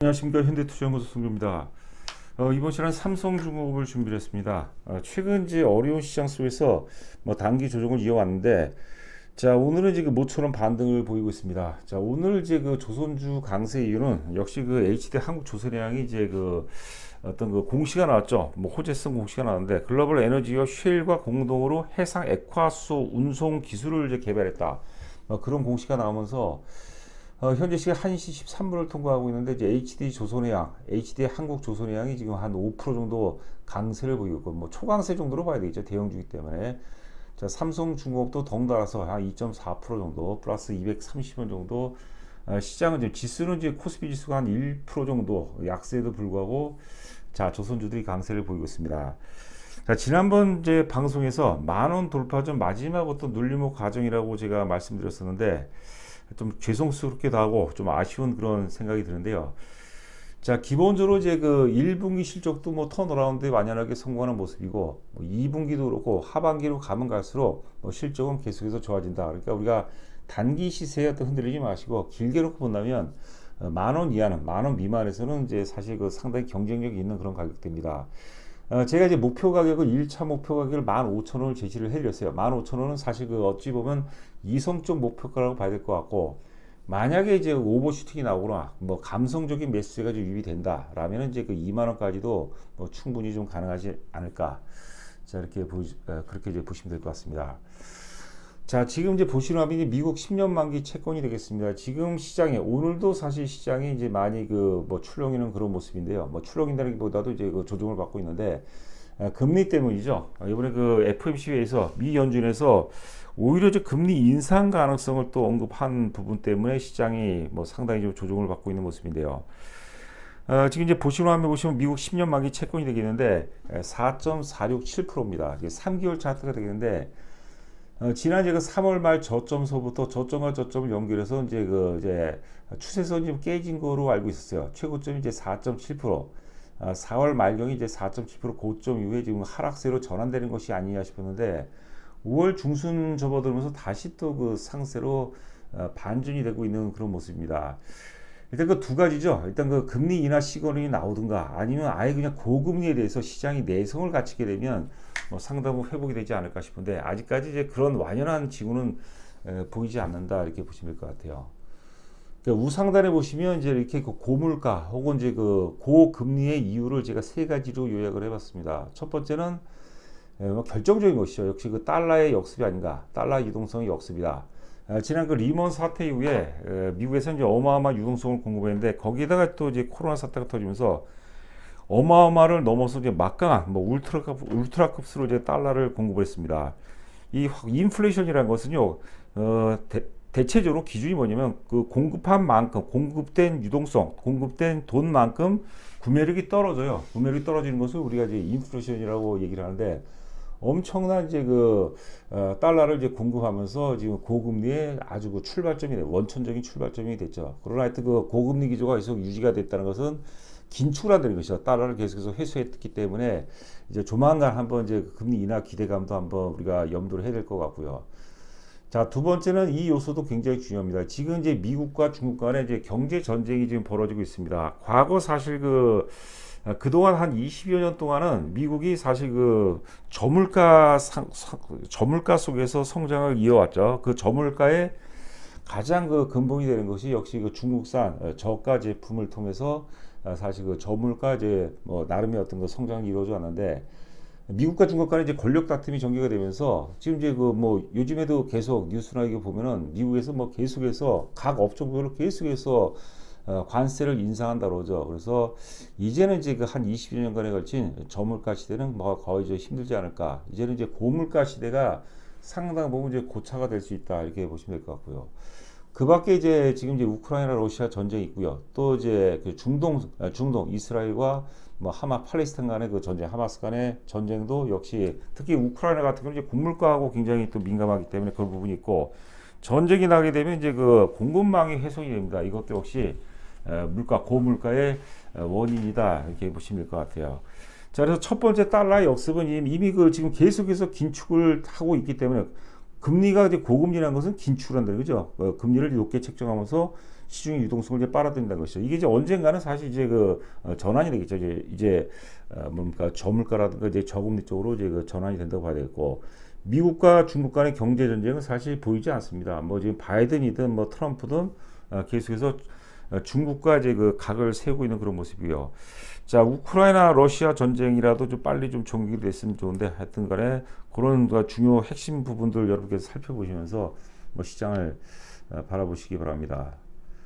안녕하십니까. 현대투자연구소 송규입니다. 이번 시간은 삼성중공업을 준비를 했습니다. 최근 이제 어려운 시장 속에서 단기 조정을 이어왔는데, 자 오늘은 이제 그 모처럼 반등을 보이고 있습니다. 자 오늘 이제 그 조선주 강세 이유는 역시 그 HD 한국조선해양이 이제 그 어떤 그 공시가 나왔죠. 호재성 공시가 나왔는데, 글로벌 에너지와 쉘과 공동으로 해상 액화수소 운송 기술을 이제 개발했다. 그런 공시가 나오면서 현재 시간 1시 13분을 통과하고 있는데, 이제 HD 조선해양, HD 한국조선해양이 지금 한 5% 정도 강세를 보이고 있고, 초강세 정도로 봐야 되겠죠. 대형주기 때문에. 자, 삼성중공업도 덩달아서 한 2.4% 정도, 플러스 230원 정도. 시장은 지금 지수는 이제 코스피 지수가 한 1% 정도 약세에도 불구하고, 자, 조선주들이 강세를 보이고 있습니다. 자, 지난번 이제 방송에서 만원 돌파 전 마지막 어떤 눌림목 과정이라고 제가 말씀드렸었는데, 좀 죄송스럽기도 하고 좀 아쉬운 그런 생각이 드는데요. 자, 기본적으로 이제 그 1분기 실적도 턴어라운드에 완연하게 성공하는 모습이고, 2분기도 그렇고 하반기로 가면 갈수록 실적은 계속해서 좋아진다. 그러니까 우리가 단기 시세에 어떤 흔들리지 마시고 길게 놓고 본다면 만원 이하는, 만원 미만에서는 이제 사실 그 상당히 경쟁력이 있는 그런 가격대입니다. 제가 이제 목표 가격을 1차 목표 가격을 15,000원을 제시를 해드렸어요. 15,000원은 사실 그 어찌 보면 이성적 목표가라고 봐야 될 것 같고, 만약에 이제 오버슈팅이 나오거나 감성적인 메시지가 좀 유입이 된다 라면 이제 그 2만원까지도 충분히 좀 가능하지 않을까. 자, 이렇게 그렇게 이제 보시면 될 것 같습니다. 자, 지금 이제 보시는 화면이 미국 10년 만기 채권이 되겠습니다. 지금 시장에, 오늘도 사실 시장이 이제 많이 출렁이는 그런 모습인데요. 출렁인다기보다도 이제 그 조정을 받고 있는데, 금리 때문이죠. 이번에 그 FOMC에서 미 연준에서 오히려 이제 금리 인상 가능성을 또 언급한 부분 때문에 시장이 상당히 좀 조정을 받고 있는 모습인데요. 지금 이제 보시는 화면 보시면 미국 10년 만기 채권이 되겠는데 4.467%입니다. 3개월 차트가 되겠는데, 지난 그 3월 말 저점서부터 저점과 저점을 연결해서 이제 추세선이 좀 깨진 거로 알고 있었어요. 최고점이 이제 4.7%, 4월 말경이 이제 4.7% 고점 이후에 지금 하락세로 전환되는 것이 아니냐 싶었는데, 5월 중순 접어들면서 다시 또 그 상세로 반전이 되고 있는 그런 모습입니다. 일단 그 두 가지죠. 일단 그 금리 인하 시그널이 나오든가, 아니면 아예 그냥 고금리에 대해서 시장이 내성을 갖추게 되면 상당 부분 회복이 되지 않을까 싶은데, 아직까지 이제 그런 완연한 징후는 보이지 않는다, 이렇게 보시면 될 것 같아요. 그러니까 우상단에 보시면 이제 이렇게 그 고물가 혹은 이제 그 고금리의 이유를 제가 세 가지로 요약을 해봤습니다. 첫 번째는 결정적인 것이죠. 역시 그 달러의 역습이 아닌가, 달러 유동성의 역습이다. 지난 그 리먼 사태 이후에 미국에서 이제 어마어마한 유동성을 공급했는데, 거기다가 또 이제 코로나 사태가 터지면서 어마어마를 넘어서 이제 막강한 울트라급수로 이제 달러를 공급을 했습니다. 이 인플레이션이라는 것은요, 대체적으로 기준이 뭐냐면 그 공급한 만큼, 공급된 유동성, 공급된 돈만큼 구매력이 떨어져요. 구매력이 떨어지는 것을 우리가 이제 인플레이션이라고 얘기를 하는데, 엄청난 이제 달러를 이제 공급하면서 지금 고금리의 아주 그 출발점이 원천적인 출발점이 됐죠. 그러나 하여튼 그 고금리 기조가 계속 유지가 됐다는 것은 긴축한다는 것이죠. 달러를 계속해서 회수했기 때문에 이제 조만간 한번 이제 금리 인하 기대감도 한번 우리가 염두를 해야 될 것 같고요. 자, 두 번째는 이 요소도 굉장히 중요합니다. 지금 이제 미국과 중국 간에 이제 경제 전쟁이 지금 벌어지고 있습니다. 과거 사실 그동안 한 20여 년 동안은 미국이 사실 저물가 속에서 성장을 이어왔죠. 그 저물가의 가장 근본이 되는 것이 역시 중국산 저가 제품을 통해서 사실 저물가 이제 나름의 어떤 성장이 이루어져 왔는데, 미국과 중국 간에 이제 권력 다툼이 전개가 되면서 지금 이제 요즘에도 계속 뉴스나 이거 보면은 미국에서 계속해서 각 업종별로 계속해서 관세를 인상한다 그러죠. 그래서 이제는 이제 한 20년간에 걸친 저물가 시대는 거의 좀 힘들지 않을까. 이제는 이제 고물가 시대가 상당 부분 이제 고차가 될 수 있다, 이렇게 보시면 될 것 같고요. 그 밖에 이제 지금 이제 우크라이나 러시아 전쟁이 있고요. 또 이제 중동 이스라엘과 팔레스타인 간의 그 전쟁, 하마스 간의 전쟁도 역시, 특히 우크라이나 같은 경우는 이제 곡물가하고 굉장히 또 민감하기 때문에 그런 부분이 있고, 전쟁이 나게 되면 이제 그 공급망이 훼손이 됩니다. 이것도 역시 고물가의 원인이다, 이렇게 보시면 될 것 같아요. 자, 그래서 첫 번째 달러의 역습은 이미 지금 계속해서 긴축을 하고 있기 때문에, 금리가 이제 고금리라는 것은 긴축을 한다, 그죠? 금리를 높게 책정하면서 시중의 유동성을 이제 빨아들인다는 것이죠. 이게 이제 언젠가는 사실 이제 전환이 되겠죠. 이제 뭡니까 저물가라든가 이제 저금리 쪽으로 이제 전환이 된다고 봐야 되겠고, 미국과 중국 간의 경제 전쟁은 사실 보이지 않습니다. 뭐 지금 바이든이든 뭐 트럼프든 계속해서 중국과 이제 각을 세우고 있는 그런 모습이고요. 자, 우크라이나 러시아 전쟁이라도 좀 빨리 좀 종결이 됐으면 좋은데, 하여튼 간에 그런 중요 핵심 부분들 여러분께서 살펴보시면서 뭐 시장을 바라보시기 바랍니다.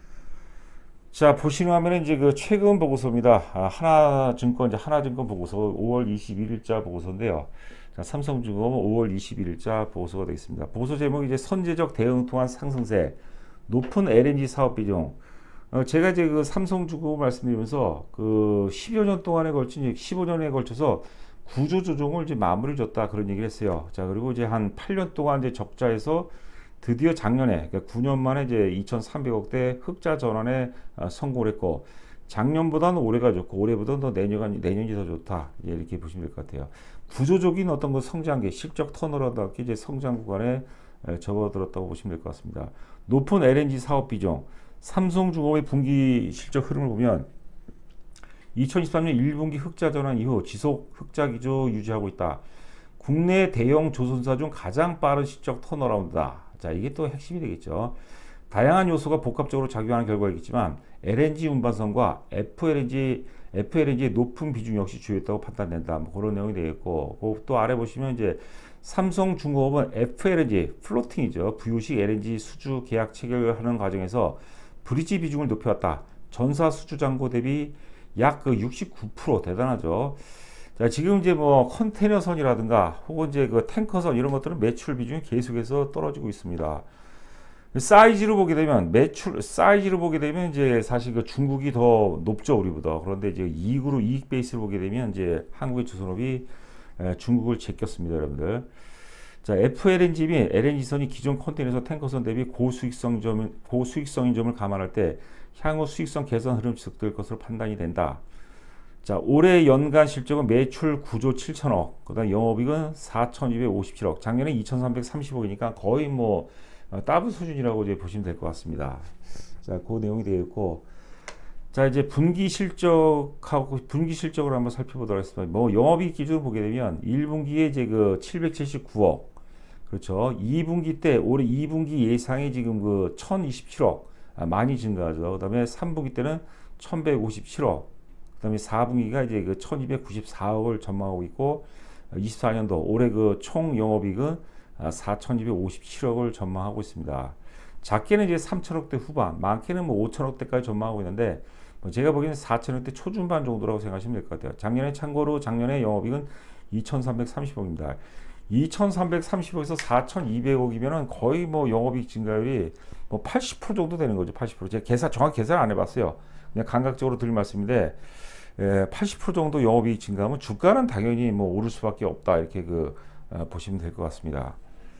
자, 보시는 화면은 이제 최근 보고서입니다. 하나증권 보고서 5월 21일자 보고서인데요. 자, 삼성중공업 5월 21일자 보고서가 되겠습니다. 보고서 제목이 이제 선제적 대응 통한 상승세, 높은 LNG 사업 비중. 제가 이제 삼성중공업 말씀드리면서 10여 년 동안에 걸친, 15년에 걸쳐서 구조 조정을 이제 마무리 졌다 그런 얘기를 했어요. 자, 그리고 이제 한 8년 동안 이제 적자에서 드디어 작년에, 그러니까 9년 만에 이제 2,300억대 흑자 전환에 성공을 했고, 작년보다는 올해가 좋고, 올해보다는 더 내년이 더 좋다. 이렇게 보시면 될 것 같아요. 구조적인 어떤 성장기, 실적 턴어라든지 이제 성장 구간에 접어들었다고 보시면 될 것 같습니다. 높은 LNG 사업 비중, 삼성중공업의 분기 실적 흐름을 보면 2023년 1분기 흑자 전환 이후 지속 흑자 기조 유지하고 있다. 국내 대형 조선사 중 가장 빠른 실적 턴어라운드다. 자, 이게 또 핵심이 되겠죠. 다양한 요소가 복합적으로 작용하는 결과이겠지만 LNG 운반선과 FLNG의 높은 비중 역시 주요했다고 판단된다. 뭐 그런 내용이 되겠고, 또 아래 보시면 이제 삼성중공업은 FLNG 플로팅이죠. 부유식 LNG 수주 계약 체결하는 과정에서 브리지 비중을 높여왔다. 전사 수주 잔고 대비 약 69% 대단하죠. 자, 지금 이제 뭐 컨테이너선이라든가 혹은 이제 탱커선 이런 것들은 매출 비중이 계속해서 떨어지고 있습니다. 사이즈로 보게 되면 이제 사실 중국이 더 높죠, 우리보다. 그런데 이제 이익 베이스로 보게 되면 이제 한국의 조선업이 중국을 제꼈습니다, 여러분들. 자, FLNG 및 LNG선이 기존 컨테이너선 탱커선 대비 고수익성인 점을 감안할 때 향후 수익성 개선 흐름 지속될 것으로 판단이 된다. 자, 올해 연간 실적은 매출 9조 7천억, 그 다음 영업이익은 4,257억, 작년에 2,330억이니까 거의 뭐 더블 수준이라고 이제 보시면 될 것 같습니다. 자, 그 내용이 되겠고, 자, 이제 분기 실적을 한번 살펴보도록 하겠습니다. 뭐 영업이익 기준으로 보게 되면 1분기에 이제 779억, 그렇죠. 2분기 때 올해 2분기 예상이 지금 1,027억, 많이 증가하죠. 그다음에 3분기 때는 1,157억, 그다음에 4분기가 이제 1,294억을 전망하고 있고, 24년도 올해 총 영업이익은 4,257억을 전망하고 있습니다. 작게는 이제 3천억대 후반, 많게는 뭐 5천억대까지 전망하고 있는데, 제가 보기에는 4천억대 초중반 정도라고 생각하시면 될 것 같아요. 작년에 영업이익은 2,330억입니다. 2,330억에서 4,200억이면은 거의 뭐 영업이익 증가율이 뭐 80% 정도 되는 거죠. 80%. 제가 정확히 계산 안 해봤어요. 그냥 감각적으로 드릴 말씀인데, 80% 정도 영업이익 증가하면 주가는 당연히 뭐 오를 수밖에 없다. 이렇게 보시면 될 것 같습니다.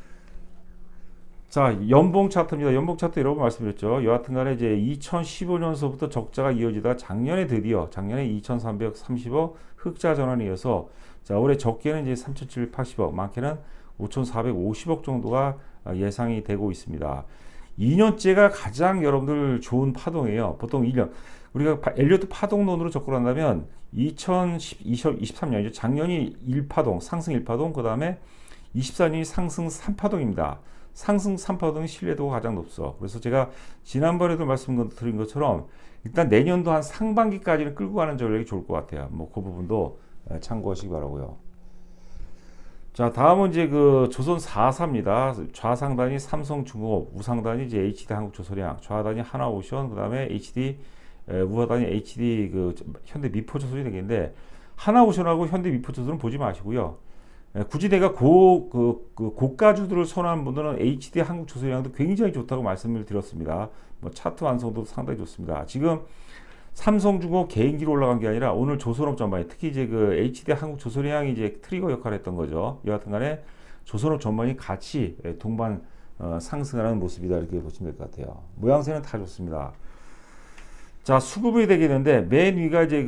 자, 연봉 차트입니다. 연봉 차트 여러분 말씀드렸죠. 여하튼 간에 이제 2015년서부터 적자가 이어지다가 작년에 2,330억 흑자 전환에 이어서, 자, 올해 적게는 이제 3,780억, 많게는 5,450억 정도가 예상이 되고 있습니다. 2년째가 가장 여러분들 좋은 파동이에요. 보통 2년. 우리가 엘리어트 파동론으로 접근한다면 2023년이죠. 작년이 1파동, 상승 1파동, 그 다음에 24년이 상승 3파동입니다. 상승 3파동의 신뢰도가 가장 높죠. 그래서 제가 지난번에도 말씀드린 것처럼 일단 내년도 한 상반기까지는 끌고 가는 전략이 좋을 것 같아요. 뭐 그 부분도 참고하시기 바라고요. 자, 다음은 이제 조선 4사입니다. 좌상단이 삼성중공업, 우상단이 이제 HD 한국조선해양, 좌단이 하나오션, 그 다음에 우하단이 HD 현대미포조선이 되겠는데, 하나오션하고 현대미포조선은 보지 마시고요. 굳이 내가 고가주들을 선호하는 분들은 HD 한국조선해양도 굉장히 좋다고 말씀을 드렸습니다. 뭐 차트 완성도 상당히 좋습니다. 지금 삼성중공업 개인기로 올라간 게 아니라 오늘 조선업 전반에 특히 이제 HD 한국조선해양이 이제 트리거 역할을 했던 거죠. 여하튼간에 조선업 전반이 같이 동반 상승하는 모습이다, 이렇게 보시면 될 것 같아요. 모양새는 다 좋습니다. 자, 수급이 되겠는데 맨 위가 이제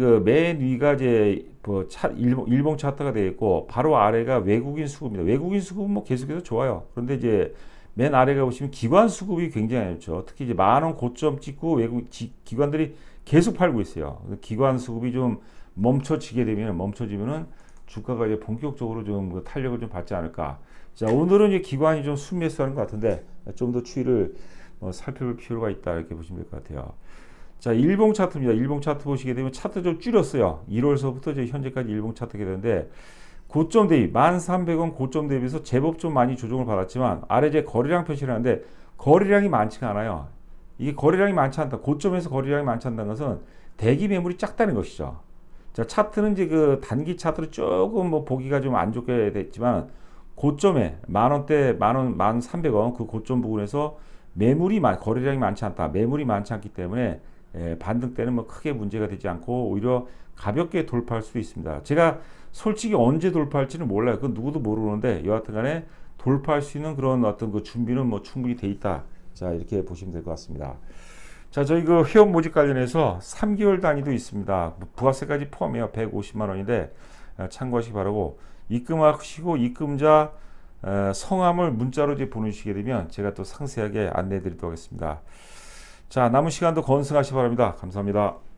일봉 차트가 되어 있고, 바로 아래가 외국인 수급입니다. 외국인 수급은 뭐 계속해서 좋아요. 그런데 이제 맨 아래가 보시면 기관 수급이 굉장히 안 좋죠. 특히 이제 10,000원 고점 찍고 외국 기관들이 계속 팔고 있어요. 기관 수급이 좀 멈춰지면은 주가가 이제 본격적으로 좀 탄력을 좀 받지 않을까. 자, 오늘은 이제 기관이 좀 순매수하는 것 같은데 좀 더 추이를 살펴볼 필요가 있다 이렇게 보시면 될 것 같아요. 자, 일봉 차트입니다. 일봉 차트 보시게 되면 차트 좀 줄였어요. 1월서부터 이제 현재까지 일봉 차트게 되는데 고점 대비 1,300원 고점 대비해서 제법 좀 많이 조정을 받았지만 아래 이제 거래량 표시를 하는데 거래량이 많지가 않아요. 이게 거래량이 많지 않다. 고점에서 거래량이 많지 않다는 것은 대기 매물이 작다는 것이죠. 자, 차트는 이제 그 단기 차트로 조금 뭐 보기가 좀 안 좋게 됐지만 고점에 10,000원대 10,000원 1,300원 그 고점 부분에서 거래량이 많지 않다. 매물이 많지 않기 때문에 반등 때는 뭐 크게 문제가 되지 않고 오히려 가볍게 돌파할 수도 있습니다. 제가 솔직히 언제 돌파할지는 몰라요. 그건 누구도 모르는데 여하튼 간에 돌파할 수 있는 그런 어떤 그 준비는 뭐 충분히 돼 있다. 자, 이렇게 보시면 될 것 같습니다. 자, 저희 그 회원 모집 관련해서 3개월 단위도 있습니다. 부가세까지 포함해요. 150만 원인데 참고하시기 바라고 입금하시고 입금자 성함을 문자로 이제 보내주시게 되면 제가 또 상세하게 안내해 드리도록 하겠습니다. 자, 남은 시간도 건승하시기 바랍니다. 감사합니다.